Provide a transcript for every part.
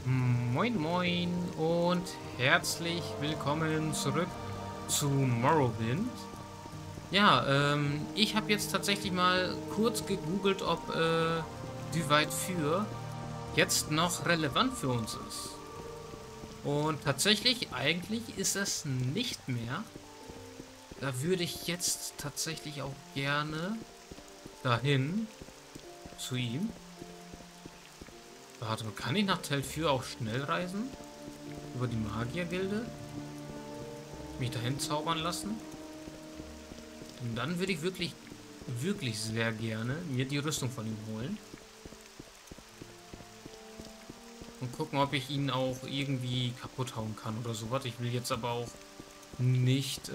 Moin Moin und herzlich willkommen zurück zu Morrowind. Ja, ich habe jetzt tatsächlich mal kurz gegoogelt, ob Divide für jetzt noch relevant für uns ist. Und tatsächlich, eigentlich ist es nicht mehr. Da würde ich jetzt tatsächlich auch gerne dahin zu ihm. Warte, kann ich nach Telfyr auch schnell reisen? Über die Magiergilde? Mich dahin zaubern lassen? Und dann würde ich wirklich sehr gerne mir die Rüstung von ihm holen. Und gucken, ob ich ihn auch irgendwie kaputt hauen kann oder sowas. Ich will jetzt aber auch nicht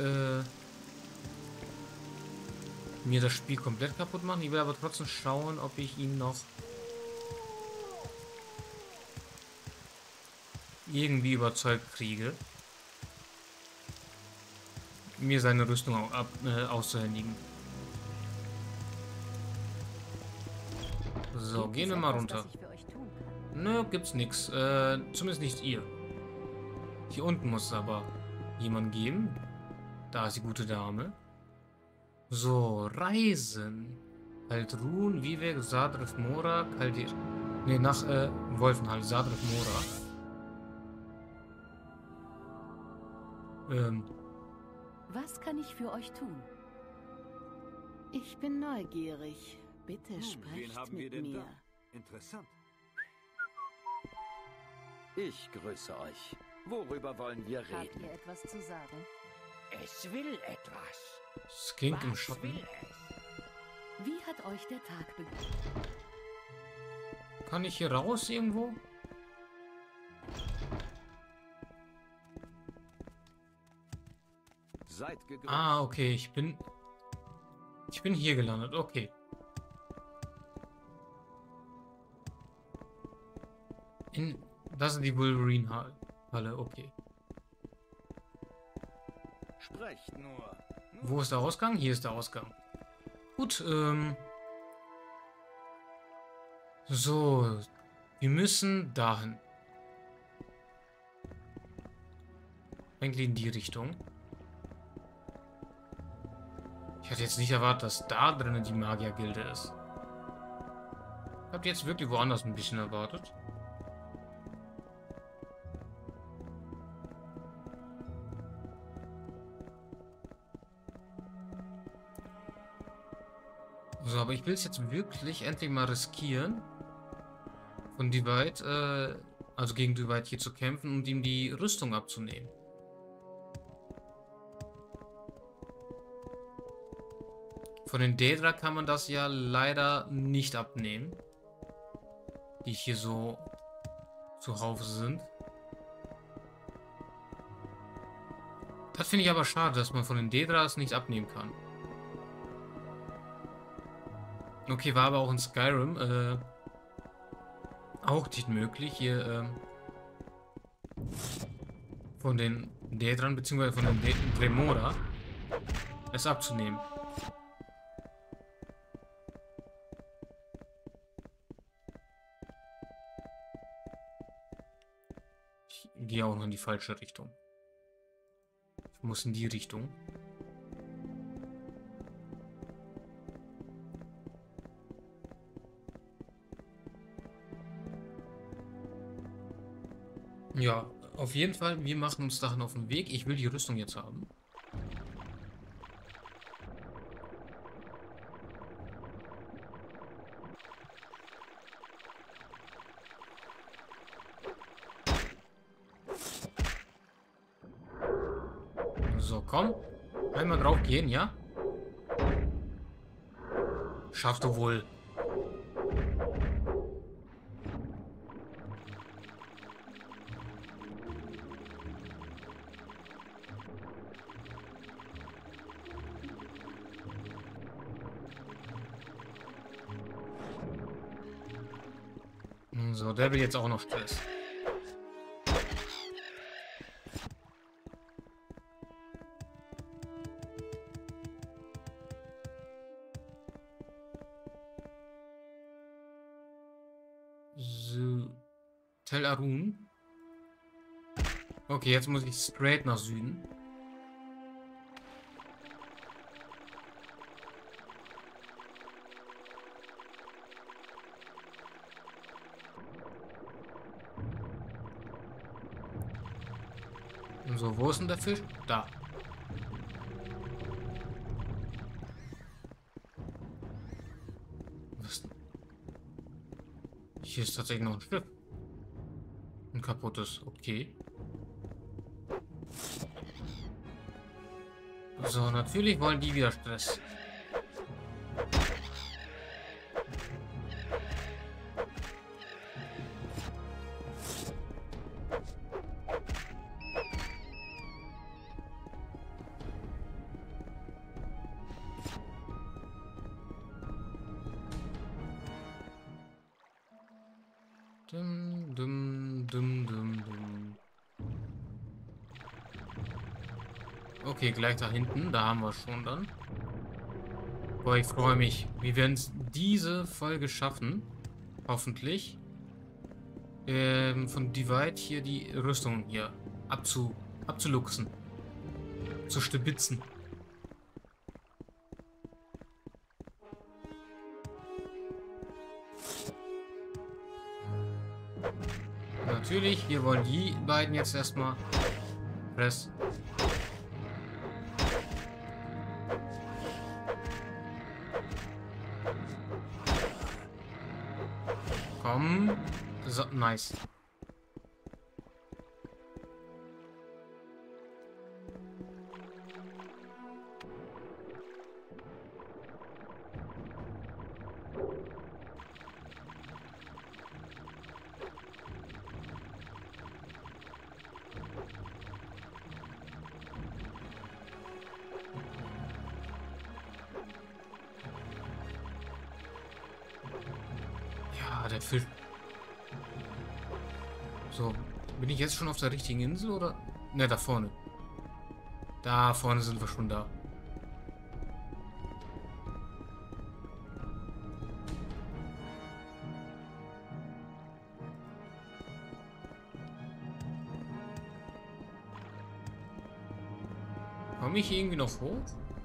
mir das Spiel komplett kaputt machen. Ich will aber trotzdem schauen, ob ich ihn noch irgendwie überzeugt kriege, mir seine Rüstung auch auszuhändigen. So, Gibt gehen es wir mal etwas, was runter. ich für euch tun kann? Nö, gibt's nichts. Zumindest nicht ihr. Hier unten muss es aber jemand geben. Da ist die gute Dame. So, Reisen. Kaldrun, Vivek, Sadrif Mora, Kaldir. Ne, nach Wolfenhall, Sadrif Mora. Ähm, Was kann ich für euch tun? Ich bin neugierig. Bitte Wen sprecht haben wir mit denn mir. da? Interessant. Ich grüße euch. Worüber wollen wir Habt reden? ihr etwas zu sagen? Es will etwas. Skink im Was Schatten. will es? Wie hat euch der Tag begonnen? Kann ich hier raus irgendwo? Seid gegrüßt. Ah, okay, ich bin hier gelandet. Okay. Das ist die Wolverine-Halle, okay. Sprecht nur. Wo ist der Ausgang? Hier ist der Ausgang. Gut, so. Wir müssen dahin. Eigentlich in die Richtung. Ich hatte jetzt nicht erwartet, dass da drinnen die Magiergilde ist. Ich habe jetzt wirklich woanders ein bisschen erwartet. So, aber ich will es jetzt wirklich endlich mal riskieren, von Divide, also gegen Divide hier zu kämpfen und ihm die Rüstung abzunehmen. Von den Daedra kann man das ja leider nicht abnehmen, die hier so zuhauf sind. Das finde ich aber schade, dass man von den Daedra es nicht abnehmen kann. Okay, war aber auch in Skyrim auch nicht möglich, hier von den Daedran bzw. von den Dremora es abzunehmen. Ich gehe auch noch in die falsche Richtung. Ich muss in die Richtung. Ja, auf jeden Fall, wir machen uns dahin auf den Weg. Ich will die Rüstung jetzt haben. So, komm. Einmal drauf gehen, ja? Schaffst du wohl. So, der will jetzt auch noch Stress. Tel Arun. Okay, jetzt muss ich straight nach Süden. Und so, wo ist denn der Fisch? Da. Was? Hier ist tatsächlich noch ein Schiff. Ein kaputtes, okay. So, natürlich wollen die wieder Stress. Dum, dum, dum, dum, dum. Okay, gleich da hinten. Da haben wir es schon dann. Boah, ich freue mich. Wir werden es diese Folge schaffen. Hoffentlich. Von Divide hier die Rüstung hier abzuluxen. Zu stibitzen. Natürlich, wir wollen die beiden jetzt erstmal Press. Komm. So, nice. Ja, der Fisch. So, bin ich jetzt schon auf der richtigen Insel oder? Ne, da vorne. Da vorne sind wir schon da. Komme ich irgendwie noch hoch?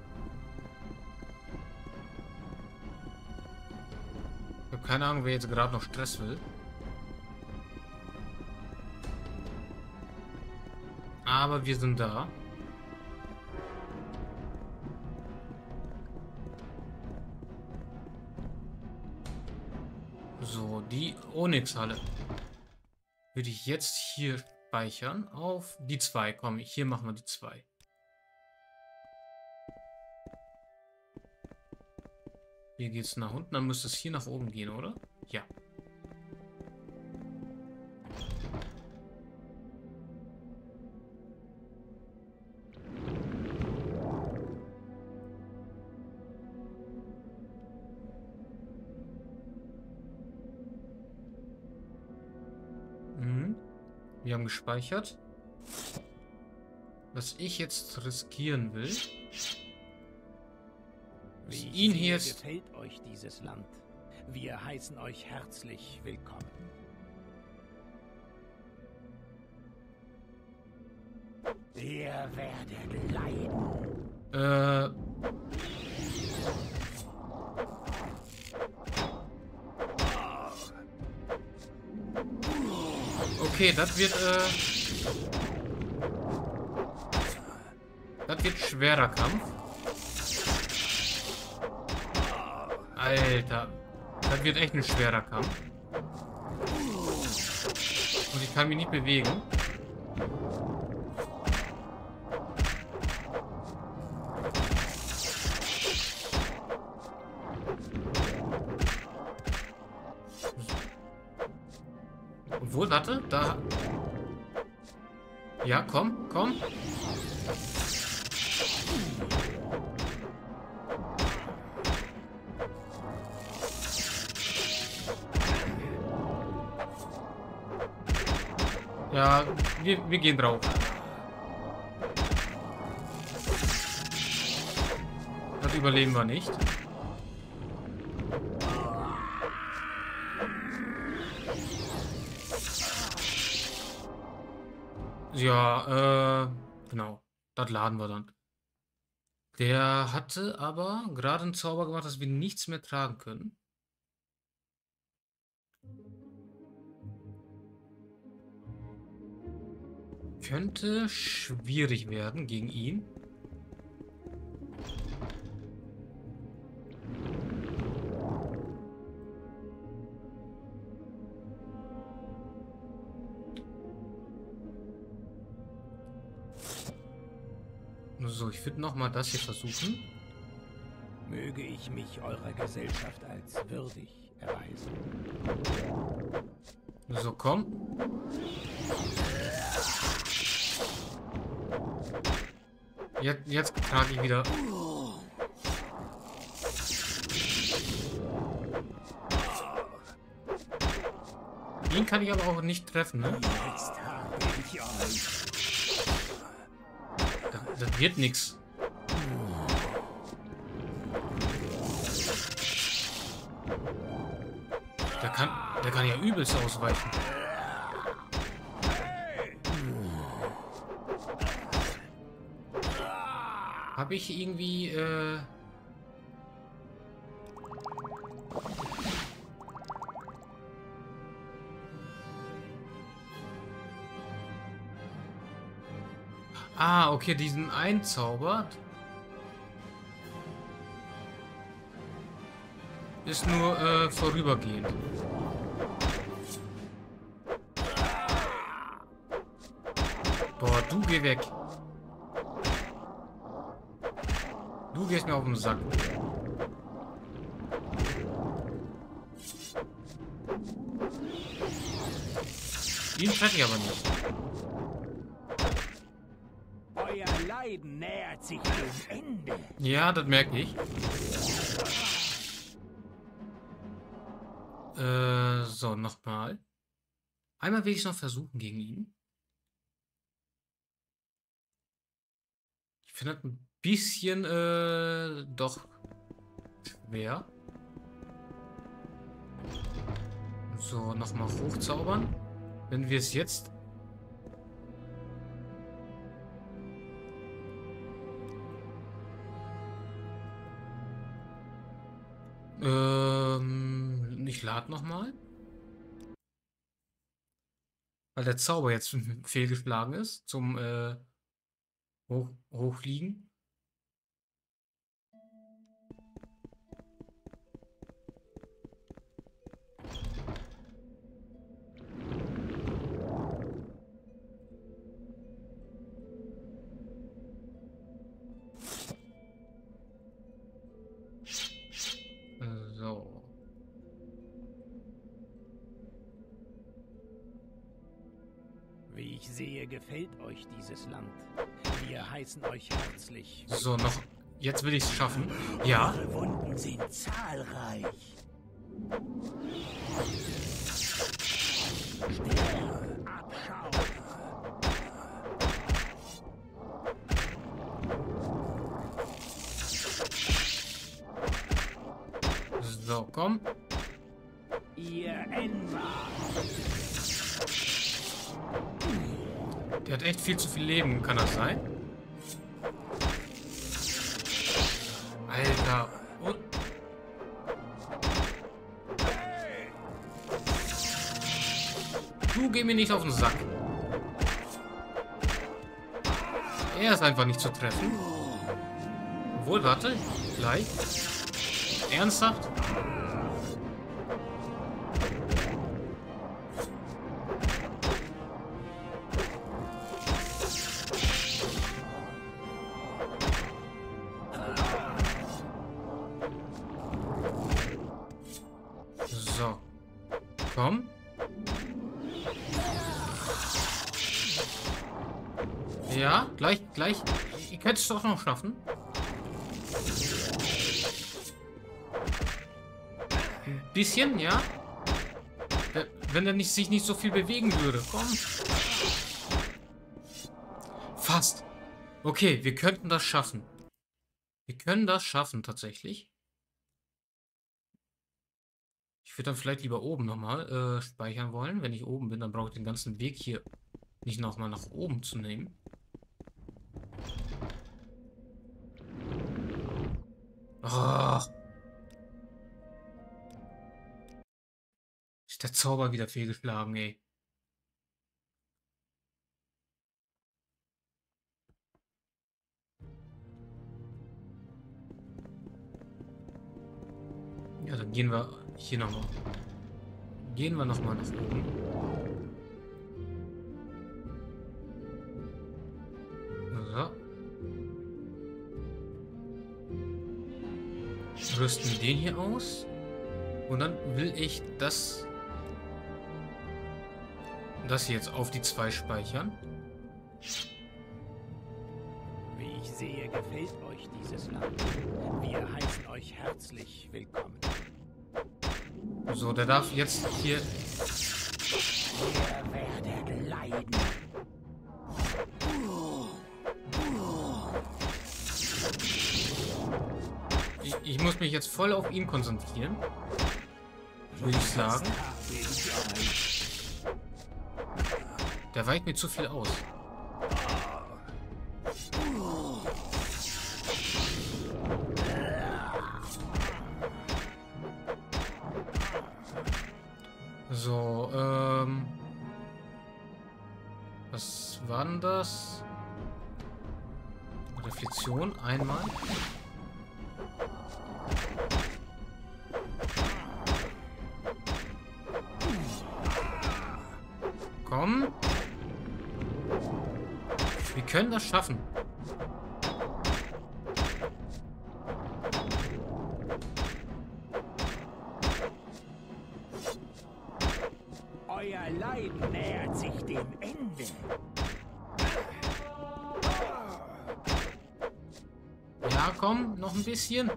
Ich habe keine Ahnung, wer jetzt gerade noch Stress will. Aber wir sind da. So, die Onyx-Halle würde ich jetzt hier speichern auf die 2. Komm, hier machen wir die 2. Hier geht es nach unten, dann müsste es hier nach oben gehen, oder? Ja. Wir haben gespeichert. Was ich jetzt riskieren will, ist ihn hier jetzt... Gefällt euch dieses Land? Wir heißen euch herzlich willkommen. Ihr werdet leiden. Okay, das wird schwerer Kampf. Alter, das wird echt ein schwerer Kampf. Und ich kann mich nicht bewegen. Obwohl, warte, da... Ja, komm, komm. Ja, wir gehen drauf. Das überleben wir nicht. Ja, genau. Das laden wir dann. Der hatte aber gerade einen Zauber gemacht, dass wir nichts mehr tragen können. Könnte schwierig werden gegen ihn. So, ich würde nochmal das hier versuchen. Möge ich mich eurer Gesellschaft als würdig erweisen. So, komm. Jetzt trage ich wieder. Ihn kann ich aber auch nicht treffen, ne? Jetzt habe ich euch. Das wird nix. Der kann ja übelst ausweichen. Habe ich irgendwie, Ah, okay, diesen einzaubert. Ist nur, vorübergehend. Boah, du geh weg. Du gehst mir auf den Sack. Ihn treffe ich aber nicht. Euer Leiden nähert sich dem Ende. Ja, das merke ich. So, nochmal. Einmal will ich es noch versuchen gegen ihn. Ich finde das ein bisschen, doch schwer. So, nochmal hochzaubern. Wenn wir es jetzt... Ich lade nochmal. Weil der Zauber jetzt fehlgeschlagen ist zum Hochfliegen. So. Wie ich sehe, gefällt euch dieses Land. Wir heißen euch herzlich. So, noch. Jetzt will ich es schaffen. Ja. Eure Wunden sind zahlreich. Sterne, Abschau. So, komm. Ihr Envar. Der hat echt viel zu viel Leben. Kann das sein? Alter. Und du geh mir nicht auf den Sack. Er ist einfach nicht zu treffen. Obwohl, warte. Gleich. Ernsthaft? So. Komm. Ja, gleich. Ihr könnt es doch noch schaffen. Ein bisschen, ja. Wenn er sich nicht so viel bewegen würde. Komm. Fast. Okay, wir könnten das schaffen. Wir können das schaffen, tatsächlich. Ich würde dann vielleicht lieber oben nochmal speichern wollen. Wenn ich oben bin, dann brauche ich den ganzen Weg hier nicht nochmal nach oben zu nehmen. Oh. Ist der Zauber wieder fehlgeschlagen, ey. Ja, dann gehen wir hier nochmal. Gehen wir nochmal nach oben. So. Rüsten den hier aus. Und dann will ich das hier jetzt auf die 2 speichern. Wie ich sehe, gefällt euch dieses Land. Wir heißen euch herzlich willkommen. So, der darf jetzt hier... Ihr werdet leiden. Ich muss mich jetzt voll auf ihn konzentrieren. Würde ich sagen. Der weicht mir zu viel aus. So, was war denn das? Reflexion einmal. Komm. Wir können das schaffen. Euer Leiden nähert sich dem Ende. Ja, komm, noch ein bisschen.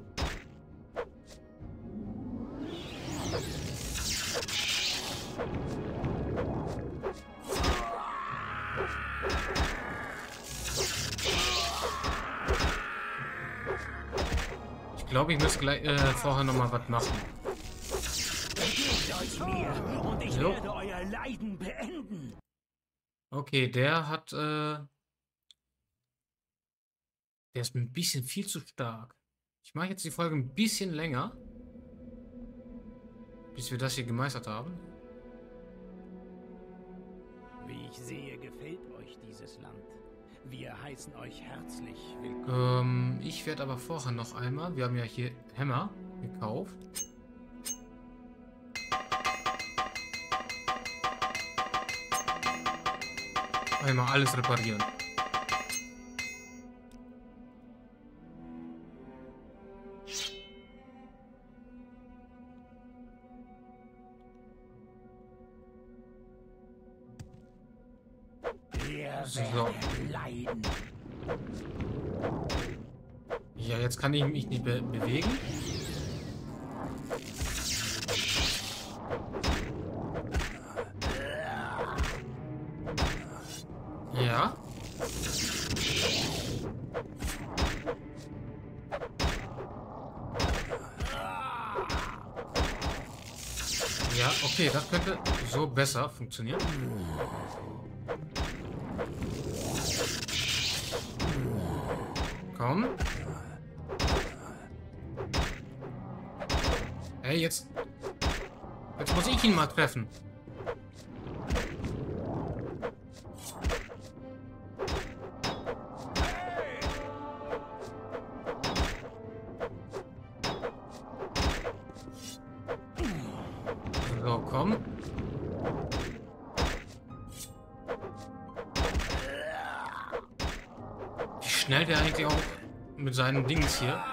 Ich glaube, ich muss gleich vorher noch mal was machen. Gebt euch mir und ich Jo. werde euer Leiden beenden. Okay, der hat, der ist ein bisschen viel zu stark. Ich mache jetzt die Folge ein bisschen länger, bis wir das hier gemeistert haben. Wie ich sehe, gefällt euch dieses Land. Wir heißen euch herzlich willkommen. Ich werde aber vorher noch einmal, wir haben ja hier Hämmer gekauft. Einmal alles reparieren. Ihr So. werdet leiden. Ja, jetzt kann ich mich nicht bewegen. Ja. Ja, okay, das könnte so besser funktionieren. Komm. Hey, jetzt muss ich ihn mal treffen. So, komm. Wie schnell der eigentlich auch mit seinen Dings hier.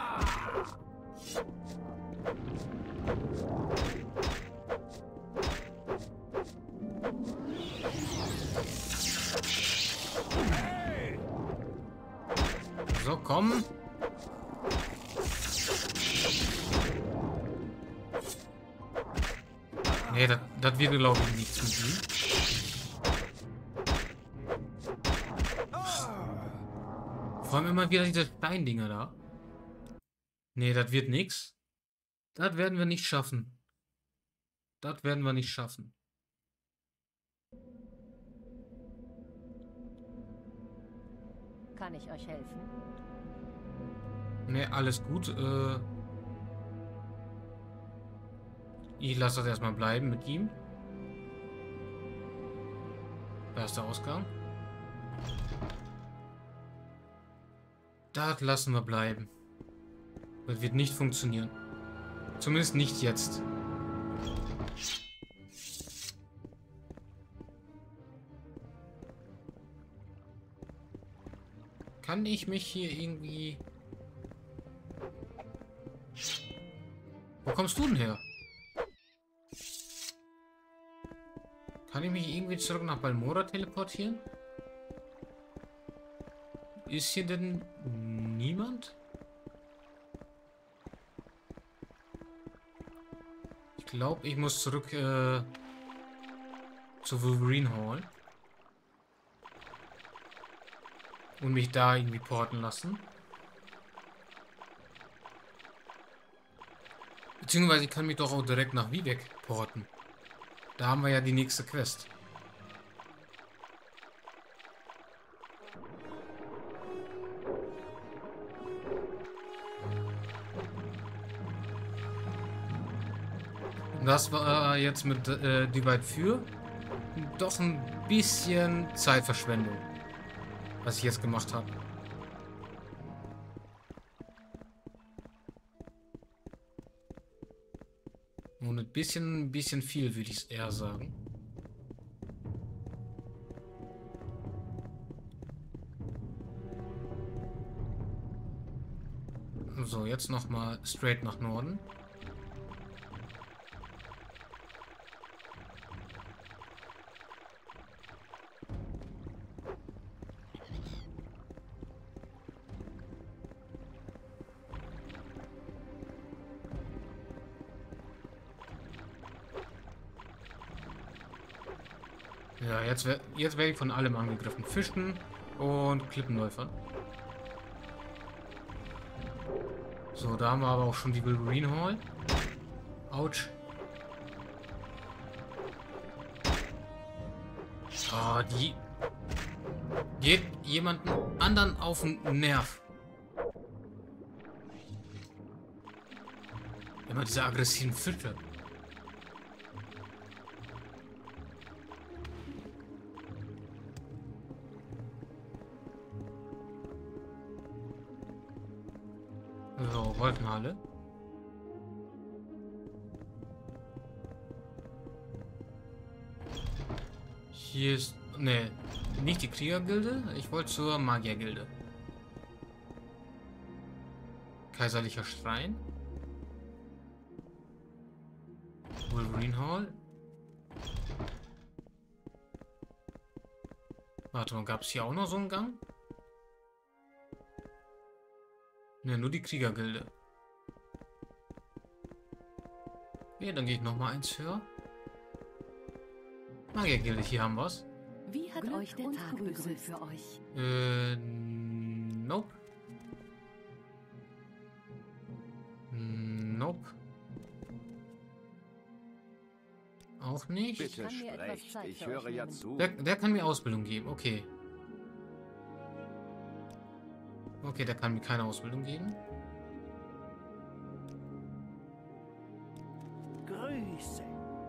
So, komm. Nee, das wird, glaube ich, nichts mit ihm. Vor allem immer wieder diese Steindinger da. Nee, das wird nichts. Das werden wir nicht schaffen. Das werden wir nicht schaffen. Kann ich euch helfen? Ne, alles gut. Ich lasse das erstmal bleiben mit ihm. Da ist der Ausgang. Das lassen wir bleiben. Das wird nicht funktionieren. Zumindest nicht jetzt. Kann ich mich hier irgendwie... Wo kommst du denn her? Kann ich mich irgendwie zurück nach Balmora teleportieren? Ist hier denn niemand? Ich glaube, ich muss zurück zu Wolverine Hall. Und mich da irgendwie porten lassen. Beziehungsweise ich kann mich doch auch direkt nach Vivec porten. Da haben wir ja die nächste Quest. Und das war jetzt mit Divide für doch ein bisschen Zeitverschwendung, was ich jetzt gemacht habe. Und ein bisschen viel, würde ich eher sagen. So, jetzt nochmal straight nach Norden. Ja, jetzt werde ich von allem angegriffen. Fischen und Klippenläufern. So, da haben wir aber auch schon die Wolverine Hall. Autsch. Oh, die geht jemanden anderen auf den Nerv. Immer diese aggressiven Fische. So, Wolkenhalle. Hier ist... Ne, nicht die Kriegergilde. Ich wollte zur Magiergilde. Kaiserlicher Schrein. Wolverine Hall. Warte mal, gab es hier auch noch so einen Gang? Ne, nur die Kriegergilde. Ja, dann gehe ich noch mal eins höher. Magiergilde, hier haben wir's. Wie hat Glück euch der und Tag Grüße begrüßt? für euch. Nope. Nope. Auch nicht. Bitte kann mir etwas sprecht, Zeit ich für höre euch ja nehmen. zu. Der kann mir Ausbildung geben, okay. Okay, der kann mir keine Ausbildung geben. Grüße.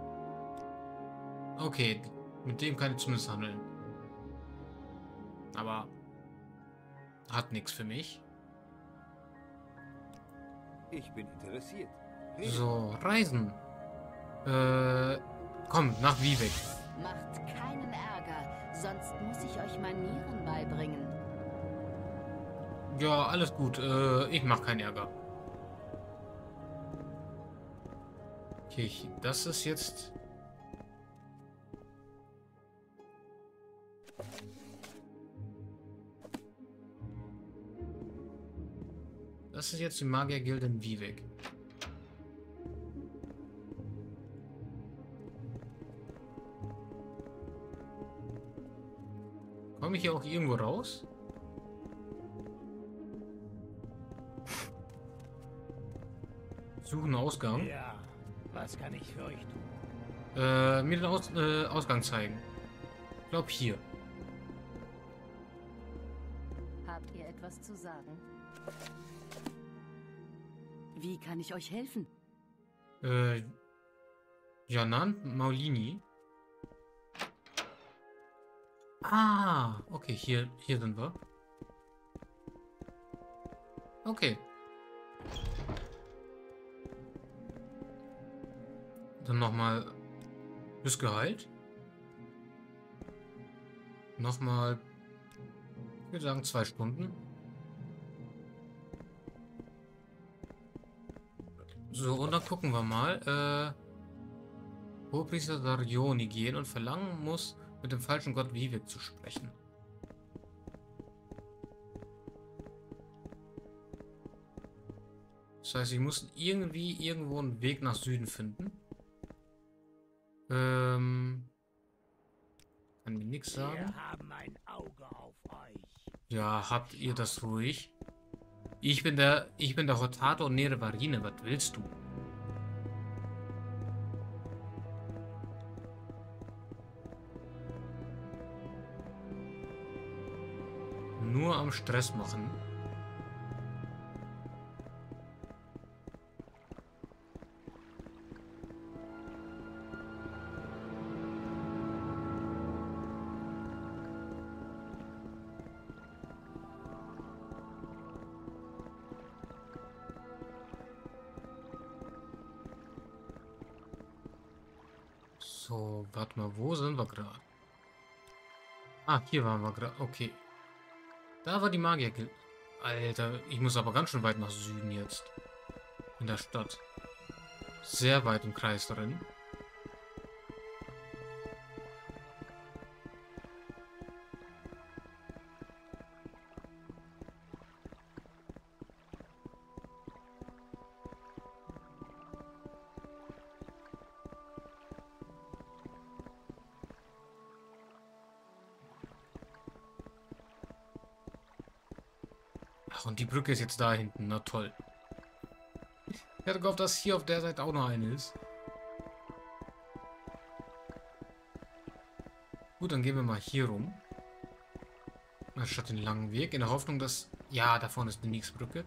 Okay, mit dem kann ich zumindest handeln. Aber hat nichts für mich. Ich bin interessiert. So, Reisen. Komm, nach Vivec. Macht keinen Ärger, sonst muss ich euch Manieren beibringen. Ja, alles gut. Ich mach keinen Ärger. Okay, das ist jetzt... Das ist jetzt die Magiergilde in Vivec. Komme ich hier auch irgendwo raus? Suchen Ausgang. Ja, was kann ich für euch tun? Mir den Ausgang zeigen. Ich glaube hier. Habt etwas zu sagen? Wie kann ich euch helfen? Janan Maulini. Ah, okay, hier sind wir. Okay. Dann nochmal bis Gehalt. Nochmal, ich würde sagen 2 Stunden. So, und dann gucken wir mal. Hohepriester Darioni gehen und verlangen muss, mit dem falschen Gott Vivek zu sprechen. Das heißt, ich muss irgendwie irgendwo einen Weg nach Süden finden. Kann mir nichts sagen. Wir haben ein Auge auf euch. Ja, habt ihr das ruhig? Ich bin der Hotato Nerevarine, was willst du? Nur am Stress machen. So, warte mal, wo sind wir gerade? Ah, hier waren wir gerade. Okay. Da war die Magier. Alter, ich muss aber ganz schön weit nach Süden jetzt. In der Stadt. Sehr weit im Kreis drin. Ach, und die Brücke ist jetzt da hinten. Na toll. Ich hatte gehofft, dass hier auf der Seite auch noch eine ist. Gut, dann gehen wir mal hier rum. Anstatt den langen Weg. In der Hoffnung, dass... Ja, da vorne ist die Nix-Brücke.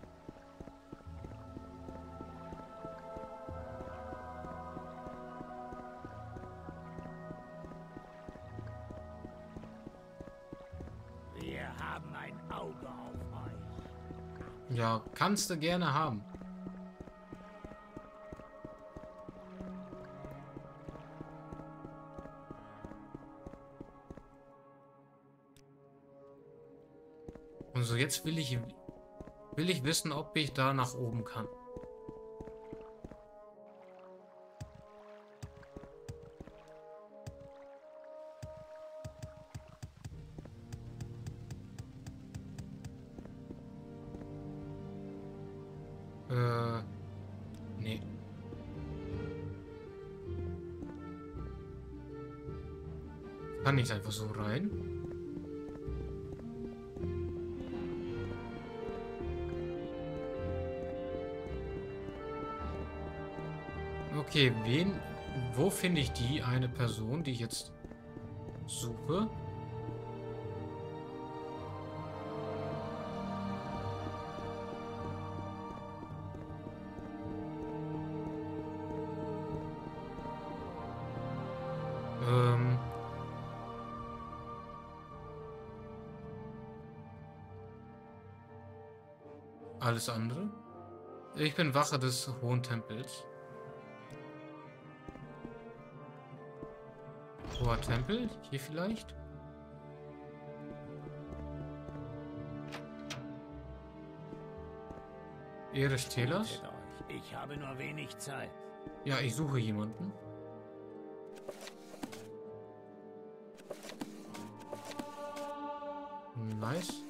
Wir haben ein Auge auf euch. Ja, kannst du gerne haben. Und so, jetzt will ich wissen, ob ich da nach oben kann. Nee. Kann nicht einfach so rein. Okay, wo finde ich die eine Person, die ich jetzt suche? Alles andere? Ich bin Wache des Hohen Tempels. Hoher Tempel? Hier vielleicht? Eres Telas? Hütet euch. Ich habe nur wenig Zeit. Ja, ich suche jemanden. Nice.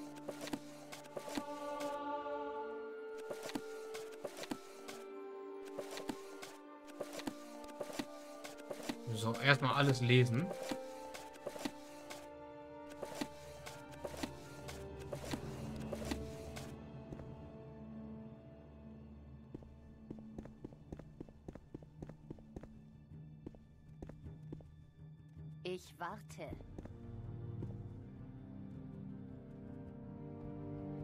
So, erstmal alles lesen. Ich warte.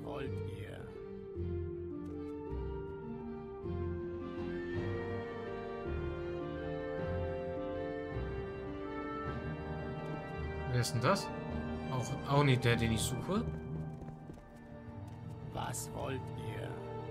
wollt ihr? Wer ist denn das? Auch nicht der, den ich suche. Was wollt ihr?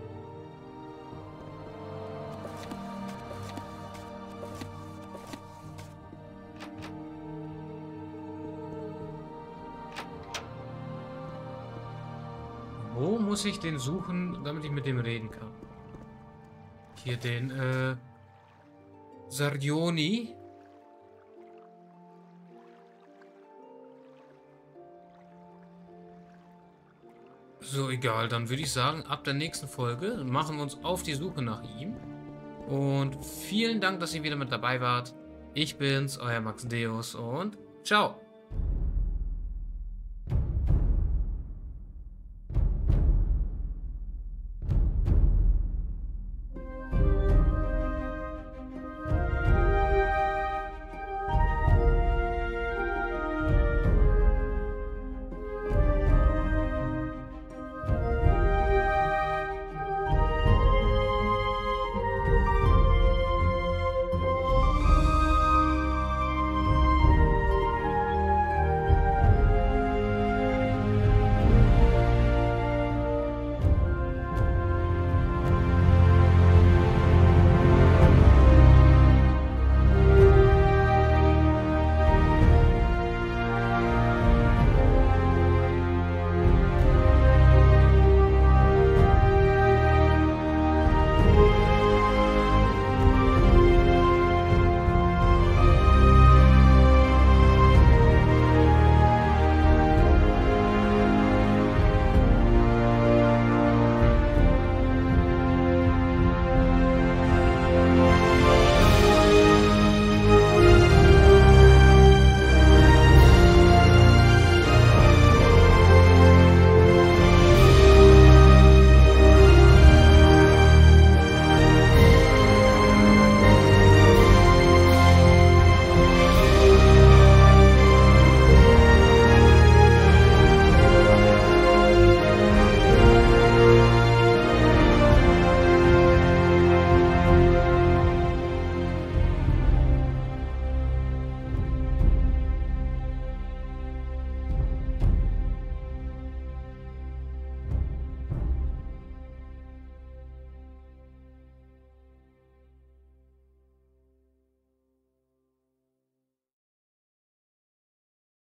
Wo muss ich den suchen, damit ich mit dem reden kann? Hier den, Sardioni. So, egal. Dann würde ich sagen, ab der nächsten Folge machen wir uns auf die Suche nach ihm. Und vielen Dank, dass ihr wieder mit dabei wart. Ich bin's, euer Max Deus und ciao.